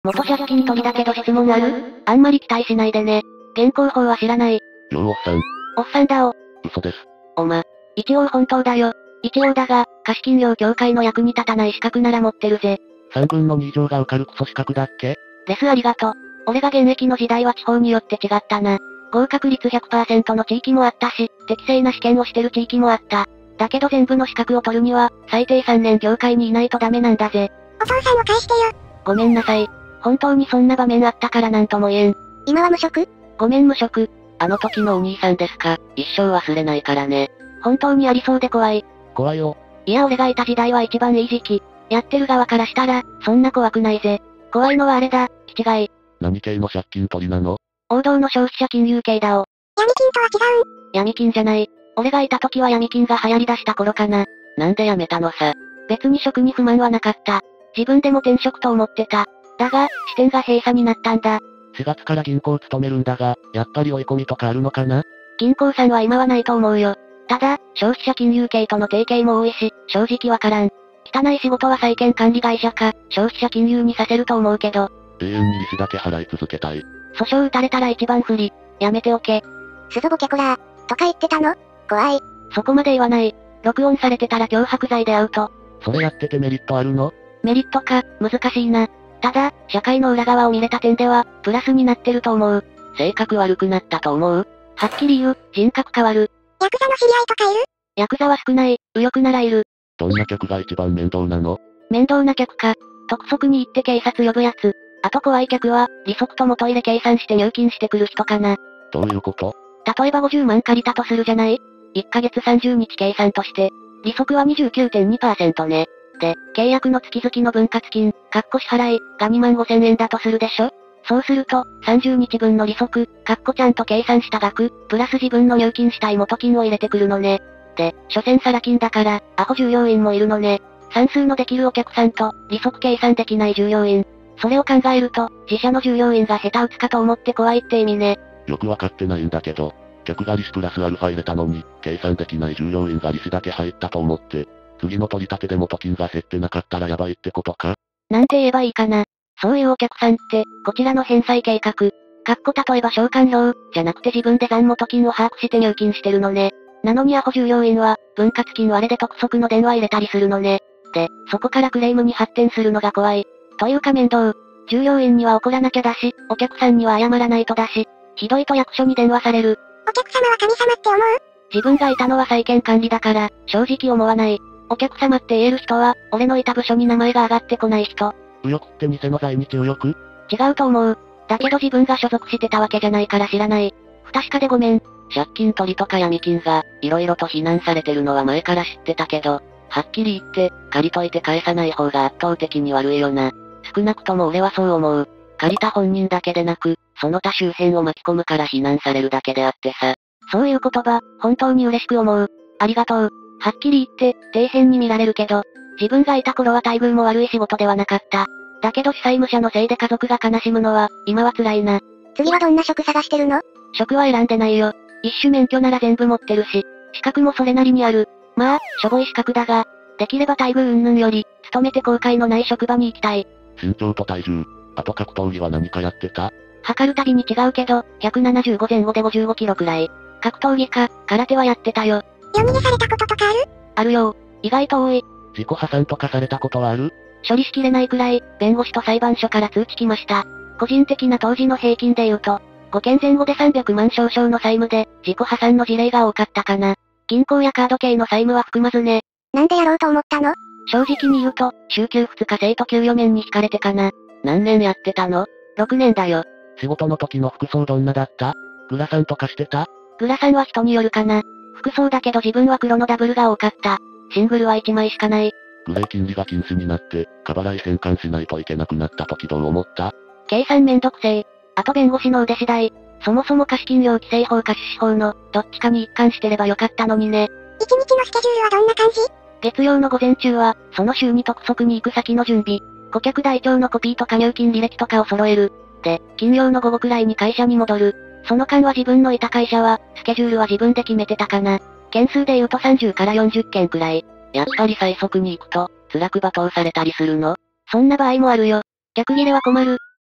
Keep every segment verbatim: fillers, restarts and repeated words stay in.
元借金取りだけど質問ある？あんまり期待しないでね。現行法は知らない。 ようおっさん。 おっさんだお。 嘘です。 おま。一応本当だよ。一応だが、貸金業協会の役に立たない資格なら持ってるぜ。 さんぶんのに以上が受かるクソ資格だっけ？ レスありがとう。俺が現役の時代は地方によって違ったな。合格率 ひゃくパーセント の地域もあったし、適正な試験をしてる地域もあった。だけど全部の資格を取るには、最低さんねん業界にいないとダメなんだぜ。 お父さんを返してよ。 ごめんなさい。本当にそんな場面あったからなんとも言えん。 今は無職？ ごめん無職。 あの時のお兄さんですか、一生忘れないからね。 本当にありそうで怖い。 怖いよ。 いや俺がいた時代は一番いい時期。やってる側からしたら、そんな怖くないぜ。怖いのはあれだ、気違い。 何系の借金取りなの？ 王道の消費者金融系だお。 闇金とは違うん？ 闇金じゃない。俺がいた時は闇金が流行り出した頃かな。 なんで辞めたのさ。 別に職に不満はなかった。自分でも転職と思ってた。だが、支店が閉鎖になったんだ。 しがつから銀行勤めるんだが、やっぱり追い込みとかあるのかな？ 銀行さんは今はないと思うよ。ただ、消費者金融系との提携も多いし、正直わからん。汚い仕事は債権管理会社か、消費者金融にさせると思うけど。 永遠に利子だけ払い続けたい。 訴訟打たれたら一番不利。やめておけ。 鈴ボケコラー、とか言ってたの？怖い。 そこまで言わない。録音されてたら脅迫罪でアウト。 それやっててメリットあるの？ メリットか、難しいな。ただ、社会の裏側を見れた点では、プラスになってると思う。 性格悪くなったと思う？ はっきり言う、人格変わる。 ヤクザの知り合いとかいる？ ヤクザは少ない、右翼ならいる。 どんな客が一番面倒なの？ 面倒な客か。督促に行って警察呼ぶやつ。あと怖い客は、利息と元入れ計算して入金してくる人かな。 どういうこと？ 例えばごじゅうまん借りたとするじゃない？ いっ ヶ月さんじゅうにち計算として。利息は にじゅうきゅうてんにパーセント ね。で、契約の月々の分割金、かっこ支払い、がにまんごせんえんだとするでしょ？そうすると、さんじゅうにちぶんの利息、かっこちゃんと計算した額、プラス自分の入金したい元金を入れてくるのね。で、所詮サラ金だから、アホ従業員もいるのね。算数のできるお客さんと、利息計算できない従業員。それを考えると、自社の従業員が下手打つかと思って怖いって意味ね。 よくわかってないんだけど、客が利子プラスアルファ入れたのに、計算できない従業員が利子だけ入ったと思って、次の取り立てで元金が減ってなかったらやばいってことか？ なんて言えばいいかな。そういうお客さんって、こちらの返済計画。かっこ例えば償還料、じゃなくて自分で残元金を把握して入金してるのね。なのにアホ従業員は、分割金割れで督促の電話入れたりするのね。で、そこからクレームに発展するのが怖い。というか面倒。従業員には怒らなきゃだし、お客さんには謝らないとだし、ひどいと役所に電話される。 お客様は神様って思う？ 自分がいたのは債権管理だから、正直思わない。お客様って言える人は、俺のいた部署に名前が上がってこない人。 右翼って偽の在日右翼？ 違うと思う。だけど自分が所属してたわけじゃないから知らない。不確かでごめん。 借金取りとか闇金が、色々と非難されてるのは前から知ってたけど、はっきり言って、借りといて返さない方が圧倒的に悪いよな。少なくとも俺はそう思う。借りた本人だけでなく、その他周辺を巻き込むから非難されるだけであってさ。 そういう言葉、本当に嬉しく思う。ありがとう。はっきり言って、底辺に見られるけど、自分がいた頃は待遇も悪い仕事ではなかった。だけど主債務者のせいで家族が悲しむのは、今は辛いな。 次はどんな職探してるの？ 職は選んでないよ。一種免許なら全部持ってるし、資格もそれなりにある。まあ、しょぼい資格だが、できれば待遇云々より、勤めて後悔のない職場に行きたい。 身長と体重、あと格闘技は何かやってた？ 測るたびに違うけど、ひゃくななじゅうごぜん後でごじゅうごキロくらい。格闘技か、空手はやってたよ。 夜逃げされたこととかある？ あるよ。意外と多い。 自己破産とかされたことはある？ 処理しきれないくらい、弁護士と裁判所から通知来ました。個人的な当時の平均で言うと、ごけんぜん後でさんびゃくまん少々の債務で、自己破産の事例が多かったかな。銀行やカード系の債務は含まずね。 なんでやろうと思ったの？ 正直に言うと、週休ふつか制と給与面に惹かれてかな。 何年やってたの？ ろくねんだよ。 仕事の時の服装どんなだった？グラサンとかしてた？ グラサンは人によるかな。服装だけど自分は黒のダブルが多かった。シングルはいちまいしかない。 グレー金利が禁止になって、過払い返還しないといけなくなった時どう思った？ 計算めんどくせえ。あと弁護士の腕次第。そもそも貸金業規正法か出資法の、どっちかに一貫してればよかったのにね。 一日のスケジュールはどんな感じ？ 月曜の午前中は、その週に督促に行く先の準備。顧客台帳のコピーとか入金履歴とかを揃える。で、金曜の午後くらいに会社に戻る。その間は自分のいた会社は、スケジュールは自分で決めてたかな。件数で言うとさんじゅうからよんじゅっけんくらい。 やっぱり最速に行くと、辛く罵倒されたりするの？ そんな場合もあるよ。逆切れは困る。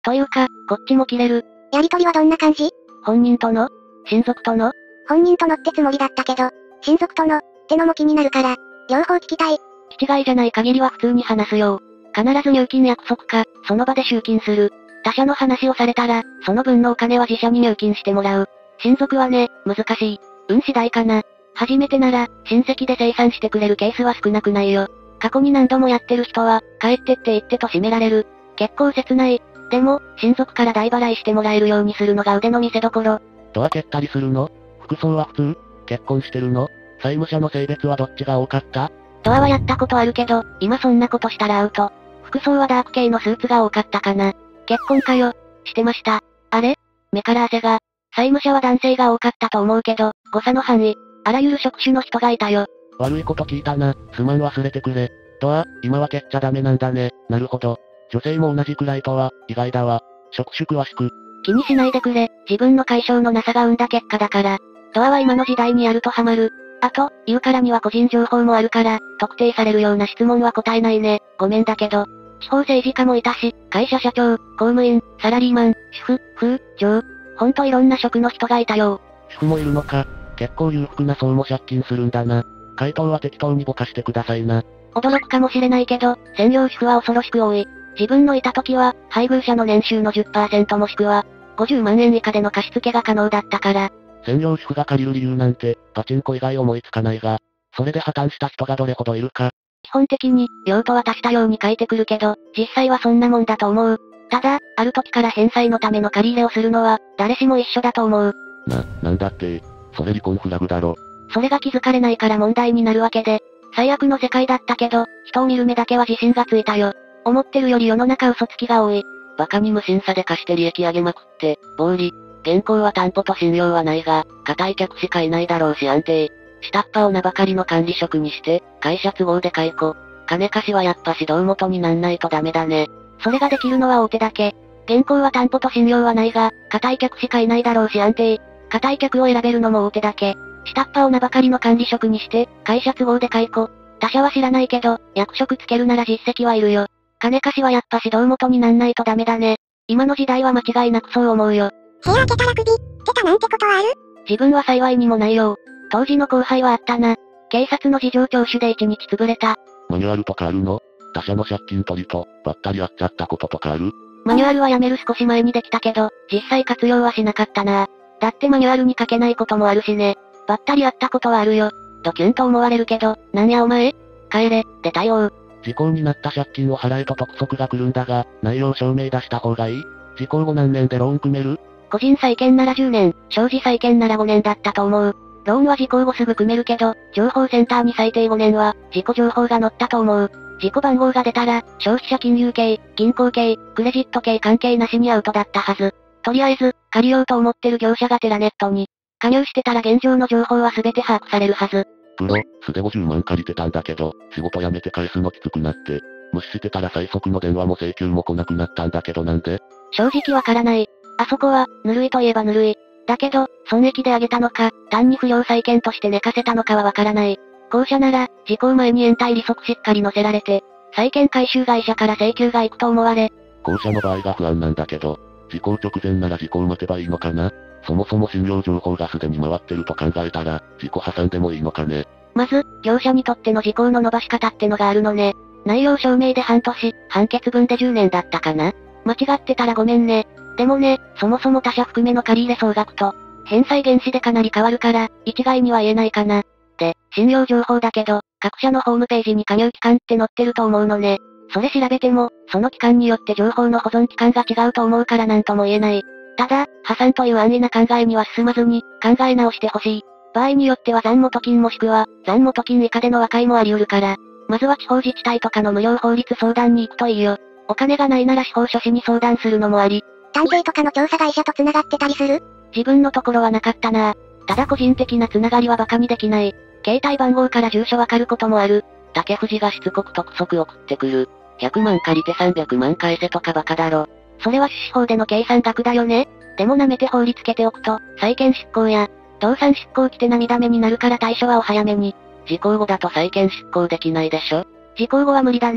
というか、こっちも切れる。 やりとりはどんな感じ？ 本人との？親族との？ 本人とのってつもりだったけど、親族との、ってのも気になるから、両方聞きたい。 気違いじゃない限りは普通に話すよう。必ず入金約束か、その場で集金する。他社の話をされたら、その分のお金は自社に入金してもらう。親族はね、難しい。運次第かな。初めてなら、親戚で清算してくれるケースは少なくないよ。過去に何度もやってる人は、帰ってって言ってと締められる。結構切ない。でも、親族から代払いしてもらえるようにするのが腕の見せ所。 ドア蹴ったりするの？服装は普通？結婚してるの？債務者の性別はどっちが多かった？ ドアはやったことあるけど、今そんなことしたらアウト。服装はダーク系のスーツが多かったかな。結婚かよ。してました。あれ？目から汗が。債務者は男性が多かったと思うけど、誤差の範囲。あらゆる職種の人がいたよ。 悪いこと聞いたな。すまん忘れてくれ。ドア、今は蹴っちゃダメなんだね。なるほど。女性も同じくらいとは、意外だわ。職種詳しく。 気にしないでくれ。自分の解消のなさが生んだ結果だから。ドアは今の時代にやるとハマる。あと、言うからには個人情報もあるから、特定されるような質問は答えないね。ごめんだけど。地方政治家もいたし、会社社長、公務員、サラリーマン、主婦、風、上。ほんといろんな職の人がいたよ。 主婦もいるのか。結構裕福な層も借金するんだな。回答は適当にぼかしてくださいな。 驚くかもしれないけど、専業主婦は恐ろしく多い。自分のいた時は、配偶者の年収の じゅっパーセント もしくは、ごじゅうまんえん以下での貸付が可能だったから。 専業主婦が借りる理由なんて、パチンコ以外思いつかないが、それで破綻した人がどれほどいるか。 基本的に、用途は足したように書いてくるけど、実際はそんなもんだと思う。ただ、ある時から返済のための借り入れをするのは、誰しも一緒だと思う。 な、なんだって、それ離婚フラグだろ。 それが気づかれないから問題になるわけで、最悪の世界だったけど、人を見る目だけは自信がついたよ。思ってるより世の中嘘つきが多い。 バカに無審査で貸して利益上げまくって、暴利。現行は担保と信用はないが、固い客しかいないだろうし安定。下っ端を名ばかりの管理職にして、会社都合で解雇。金貸しはやっぱし胴元になんないとダメだね。 それができるのは大手だけ。現行は担保と信用はないが、固い客しかいないだろうし安定。固い客を選べるのも大手だけ。下っ端を名ばかりの管理職にして、会社都合で解雇。他社は知らないけど、役職つけるなら実績はいるよ。金貸しはやっぱし胴元になんないとダメだね。今の時代は間違いなくそう思うよ。 部屋開けたら首、出たなんてことはある？ 自分は幸いにもないよ。当時の後輩はあったな。警察の事情聴取で一日潰れた。 マニュアルとかあるの？他社の借金取りと、ばったり会っちゃったこととかある？ マニュアルはやめる少し前にできたけど、実際活用はしなかったな。だってマニュアルに書けないこともあるしね。ばったり会ったことはあるよ。ドキュンと思われるけど、なんやお前？帰れ、で対応。 時効になった借金を払えと督促が来るんだが、内容証明出した方がいい？時効後何年でローン組める？ 個人債権ならじゅうねん、商事債権ならごねんだったと思う。ローンは時効後すぐ組めるけど、情報センターに最低ごねんは、自己情報が載ったと思う。自己番号が出たら、消費者金融系、銀行系、クレジット系関係なしにアウトだったはず。とりあえず、借りようと思ってる業者がテラネットに、加入してたら現状の情報は全て把握されるはず。 プロ、素でごじゅうまん借りてたんだけど、仕事辞めて返すのきつくなって、無視してたら最速の電話も請求も来なくなったんだけどなんで？ 正直わからない。あそこは、ぬるいといえばぬるい。だけど、損益であげたのか、単に不良債権として寝かせたのかはわからない。後者なら、時効前に延滞利息しっかり載せられて、債権回収会社から請求が行くと思われ。 後者の場合が不安なんだけど、時効直前なら時効待てばいいのかな？そもそも信用情報がすでに回ってると考えたら、時効挟んでもいいのかね？ まず、業者にとっての時効の伸ばし方ってのがあるのね。内容証明で半年、判決分でじゅうねんだったかな？間違ってたらごめんね。でもね、そもそも他社含めの借入総額と、返済原資でかなり変わるから、一概には言えないかな。で、信用情報だけど、各社のホームページに加入期間って載ってると思うのね。それ調べても、その期間によって情報の保存期間が違うと思うからなんとも言えない。ただ、破産という安易な考えには進まずに、考え直してほしい。場合によっては残元金もしくは、残元金以下での和解もあり得るから、まずは地方自治体とかの無料法律相談に行くといいよ。お金がないなら司法書士に相談するのもあり。 探偵とかの調査会社と繋がってたりする？ 自分のところはなかったな。ただ個人的な繋がりは馬鹿にできない。携帯番号から住所わかることもある。 竹藤がしつこく督促送ってくる。ひゃくまん借りてさんびゃくまん返せとかバカだろ。 それは出資法での計算額だよね。でも舐めて法律つけておくと、債権執行や、動産執行来て涙目になるから対処はお早めに。 時効後だと債権執行できないでしょ？ 時効後は無理だね。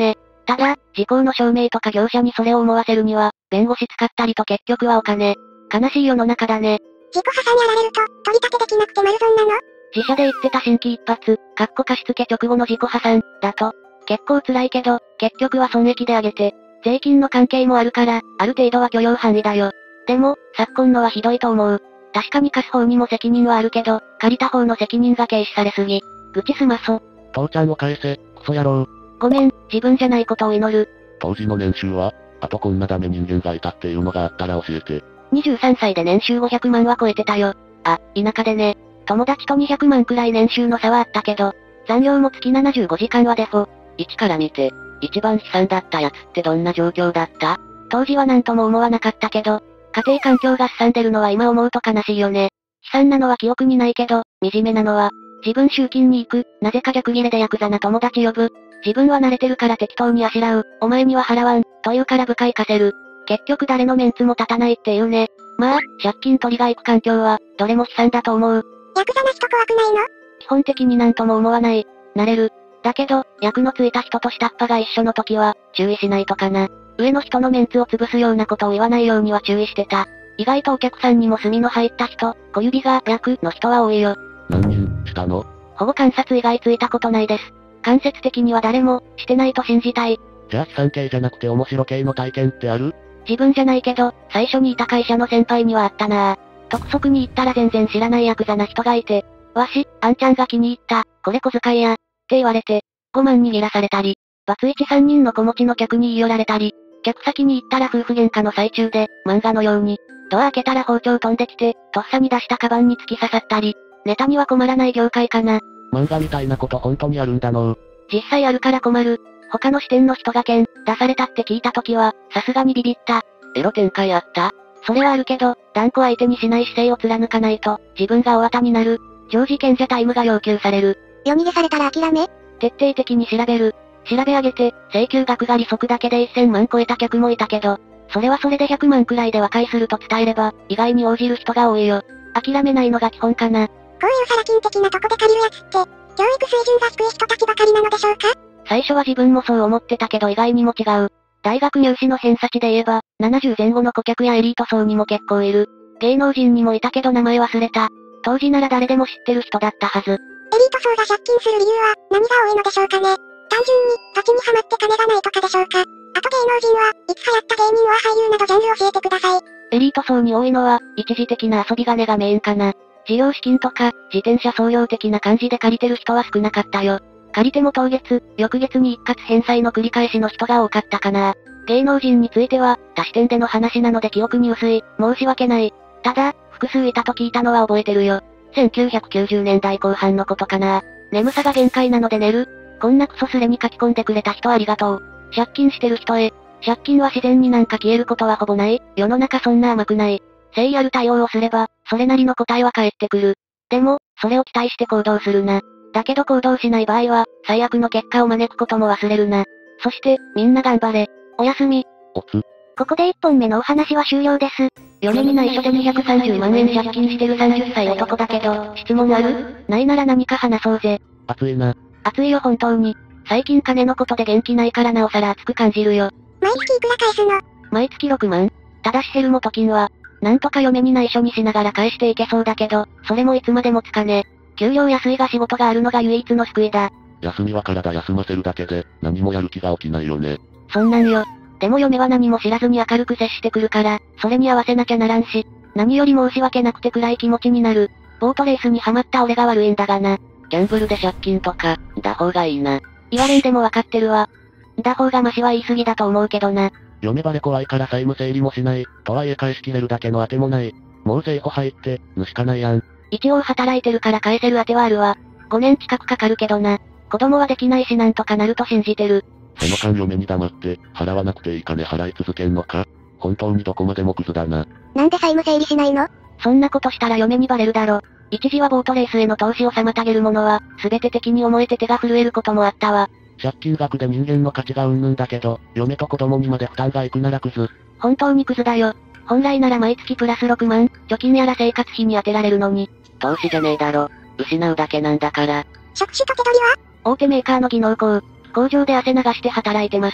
ただ、時効の証明とか業者にそれを思わせるには、弁護士使ったりと結局はお金。悲しい世の中だね。 自己破産やられると、取り立てできなくて丸損なの？ 自社で言ってた新規一発、かっこ貸付直後の自己破産、だと。結構辛いけど、結局は損益であげて、税金の関係もあるから、ある程度は許容範囲だよ。でも、昨今のはひどいと思う。確かに貸す方にも責任はあるけど、借りた方の責任が軽視されすぎ。愚痴すまそ。 父ちゃんを返せ、クソ野郎。 ごめん、自分じゃないことを祈る。 当時の年収は、あとこんなダメ人間がいたっていうのがあったら教えて。 にじゅうさんさいで年収ごひゃくまんは超えてたよ。あ、田舎でね。友達とにひゃくまんくらい年収の差はあったけど、残業も月ななじゅうごじかんはデフォ。 一から見て、一番悲惨だったやつってどんな状況だった？ 当時は何とも思わなかったけど、家庭環境が荒んでるのは今思うと悲しいよね。悲惨なのは記憶にないけど、惨めなのは、自分集金に行く、なぜか逆ギレでヤクザな友達呼ぶ。自分は慣れてるから適当にあしらう、お前には払わん、と言うから部下行かせる。結局誰のメンツも立たないって言うね。まあ、借金取りが行く環境は、どれも悲惨だと思う。 ヤクザな人怖くないの？ 基本的になんとも思わない。慣れる。だけど、役のついた人と下っ端が一緒の時は、注意しないとかな。上の人のメンツを潰すようなことを言わないようには注意してた。意外とお客さんにも墨の入った人、小指が役の人は多いよ。 何人したの？ 保護観察以外ついたことないです。間接的には誰も、してないと信じたい。 じゃあ悲惨系じゃなくて面白系の体験ってある？ 自分じゃないけど、最初にいた会社の先輩にはあったなぁ。督促に行ったら全然知らないヤクザな人がいて、わし、あんちゃんが気に入った、これ小遣いや、って言われて、ごまん握らされたり、バツイチさんにんの子持ちの客に言い寄られたり、客先に行ったら夫婦喧嘩の最中で、漫画のように、ドア開けたら包丁飛んできて、とっさに出したカバンに突き刺さったり、ネタには困らない業界かな。 漫画みたいなこと本当にあるんだの。 実際あるから困る。他の支店の人が剣、出されたって聞いた時は、さすがにビビった。 エロ展開あった？ それはあるけど、断固相手にしない姿勢を貫かないと、自分が大当たになる。常時賢者タイムが要求される。 夜逃げされたら諦め？ 徹底的に調べる。調べ上げて、請求額が利息だけでせんまん超えた客もいたけど、それはそれでひゃくまんくらいで和解すると伝えれば、意外に応じる人が多いよ。諦めないのが基本かな。 こういうサラ金的なとこで借りるやつって、教育水準が低い人たちばかりなのでしょうか？ 最初は自分もそう思ってたけど意外にも違う。大学入試の偏差値で言えば、ななじゅうぜん後の顧客やエリート層にも結構いる。芸能人にもいたけど名前忘れた。当時なら誰でも知ってる人だったはず。エリート層が借金する理由は、何が多いのでしょうかね？単純に、ガチにハマって金がないとかでしょうか？あと芸能人は、いつ流行った芸人は俳優などジャンル教えてください。 エリート層に多いのは、一時的な遊び金がメインかな。事業資金とか、自転車送料的な感じで借りてる人は少なかったよ。借りても当月、翌月に一括返済の繰り返しの人が多かったかな。芸能人については、他視点での話なので記憶に薄い、申し訳ない。ただ、複数いたと聞いたのは覚えてるよ。せんきゅうひゃくきゅうじゅうねんだいこう半のことかな。眠さが限界なので寝る。こんなクソスレに書き込んでくれた人ありがとう。借金してる人へ。借金は自然になんか消えることはほぼない。世の中そんな甘くない。誠意ある対応をすれば、それなりの答えは返ってくる。でも、それを期待して行動するな。だけど行動しない場合は、最悪の結果を招くことも忘れるな。そして、みんな頑張れ。おやすみ。 おつ。 ここでいっぽんめのお話は終了です。 嫁に内緒でにひゃくさんじゅうまんえん借金してるさんじゅっさい男だけど、質問ある？ないなら何か話そうぜ。 熱いな。 熱いよ本当に。最近金のことで元気ないからなおさら熱く感じるよ。 毎月いくら返すの？ 毎月ろくまん。ただしヘルモト金は、なんとか嫁に内緒にしながら返していけそうだけど、それもいつまでもつかね。給料安いが仕事があるのが唯一の救いだ。 休みは体休ませるだけで、何もやる気が起きないよね。 そんなんよ。でも嫁は何も知らずに明るく接してくるから、それに合わせなきゃならんし、何より申し訳なくて暗い気持ちになる。ボートレースにハマった俺が悪いんだがな。 ギャンブルで借金とか、だ方がいいな。 言われんでもわかってるわ。だ方がマシは言い過ぎだと思うけどな。 嫁バレ怖いから債務整理もしない。とはいえ返しきれるだけの当てもない。もう生保入って、ぬしかないやん。 一応働いてるから返せる当てはあるわ。ごねん近くかかるけどな。子供はできないしなんとかなると信じてる。 その間嫁に黙って、払わなくていい金払い続けんのか？本当にどこまでもクズだな。 なんで債務整理しないの？ そんなことしたら嫁にバレるだろ。一時はボートレースへの投資を妨げるものは、すべて敵に思えて手が震えることもあったわ。 借金額で人間の価値がうんぬんだけど、嫁と子供にまで負担がいくならクズ。 本当にクズだよ。本来なら毎月プラスろくまん、貯金やら生活費に充てられるのに。 投資じゃねえだろ。失うだけなんだから。 職種と手取りは？ 大手メーカーの技能工。工場で汗流して働いてます。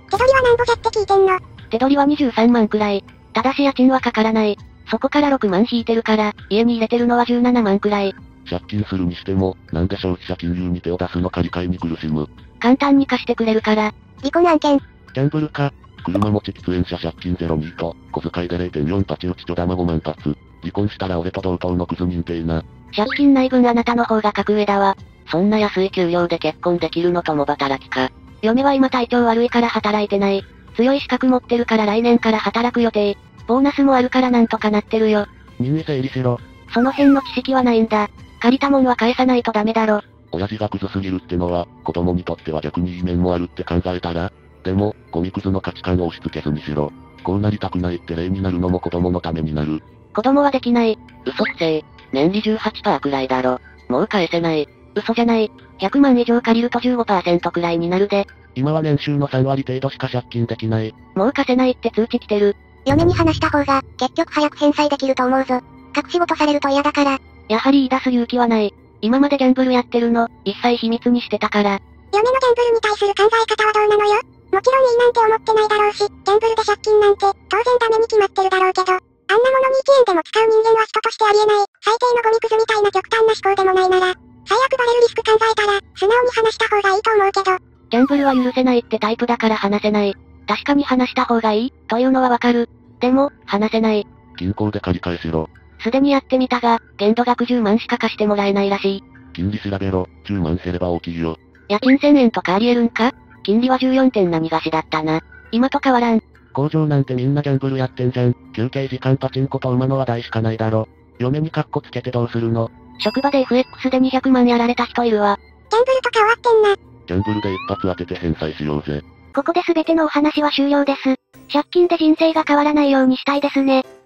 手取りはなんぼじゃって聞いてんの。 手取りはにじゅうさんまんくらい。ただし家賃はかからない。そこからろくまん引いてるから、家に入れてるのはじゅうななまんくらい。 借金するにしても、なんで消費者金融に手を出すのか理解に苦しむ。 簡単に貸してくれるから。 離婚案件。 ギャンブルか。車持ち喫煙者借金ゼロにと、小遣いで れいてんよん パチ打ちちょ玉ごまん発。離婚したら俺と同等のクズ認定な。 借金ない分あなたの方が格上だわ。 そんな安い給料で結婚できるの共働きか。 嫁は今体調悪いから働いてない。強い資格持ってるから来年から働く予定。ボーナスもあるからなんとかなってるよ。 任意整理しろ。 その辺の知識はないんだ。借りたもんは返さないとダメだろ。 親父がクズすぎるってのは、子供にとっては逆にいい面もあるって考えたら。でも、ゴミクズの価値観を押し付けずにしろ。こうなりたくないって例になるのも子供のためになる。 子供はできない。 嘘くせえ。年利 じゅうはちパーセント くらいだろ。もう返せない。 嘘じゃない。ひゃくまん以上借りると じゅうごパーセント くらいになるで。 今は年収のさんわり程度しか借金できない。 もう貸せないって通知来てる。 嫁に話した方が、結局早く返済できると思うぞ。隠し事されると嫌だから。 やはり言い出す勇気はない。今までギャンブルやってるの、一切秘密にしてたから。 嫁のギャンブルに対する考え方はどうなのよ。もちろんいいなんて思ってないだろうし、ギャンブルで借金なんて、当然ダメに決まってるだろうけど、あんなものにいちえんでも使う人間は人としてありえない、最低のゴミクズみたいな極端な思考でもないなら、最悪バレるリスク考えたら、素直に話した方がいいと思うけど。 ギャンブルは許せないってタイプだから話せない。確かに話した方がいい、というのはわかる。でも、話せない。 銀行で借り返しろ。 すでにやってみたが、限度額じゅうまんしか貸してもらえないらしい。 金利調べろ、じゅうまん減れば大きいよ。 家賃せんえんとかありえるんか？金利は じゅうよん. 点何がしだったな。今と変わらん。 工場なんてみんなギャンブルやってんじゃん。休憩時間パチンコと馬の話題しかないだろ。嫁にカッコつけてどうするの？ 職場で エフエックス でにひゃくまんやられた人いるわ。 ギャンブルとか終わってんな。 ギャンブルで一発当てて返済しようぜ。 ここで全てのお話は終了です。借金で人生が変わらないようにしたいですね。